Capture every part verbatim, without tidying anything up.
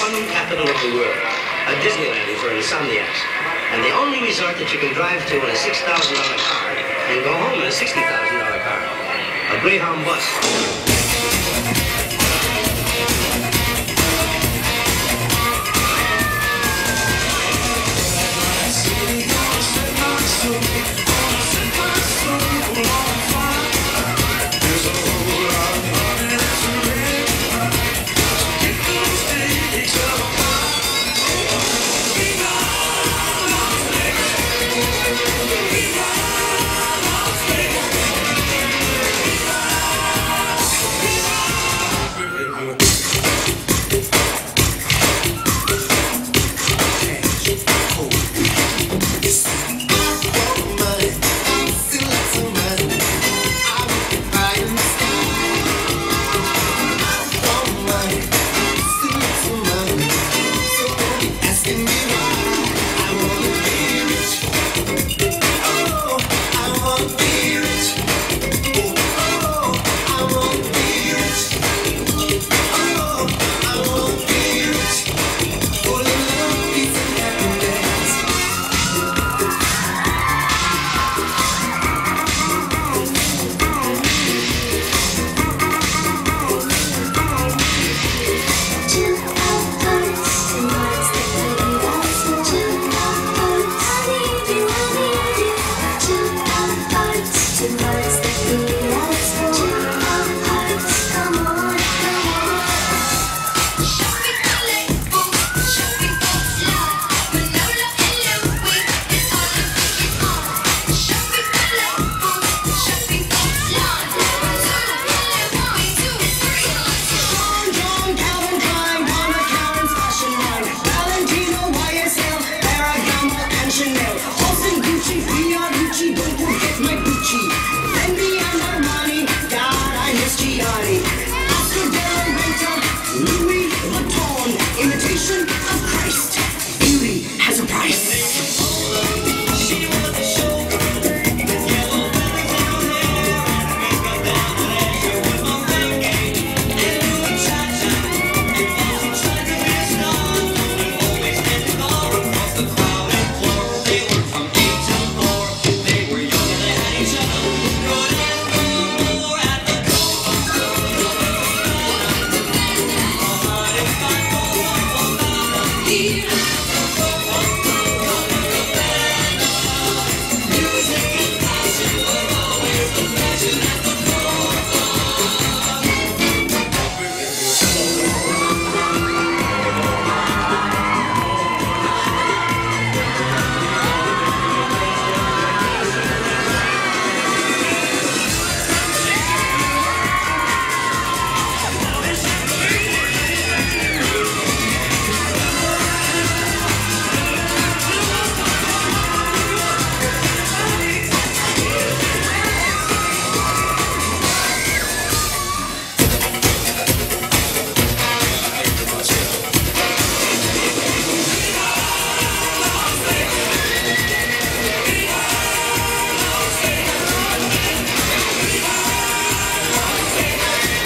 fun capital of the world, a Disneyland for insomniacs, and the only resort that you can drive to in a six thousand dollar car and go home in a sixty thousand dollar car, a Greyhound bus.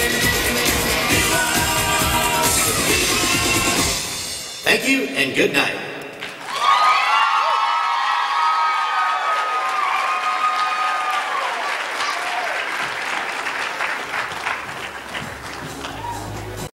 Thank you and good night.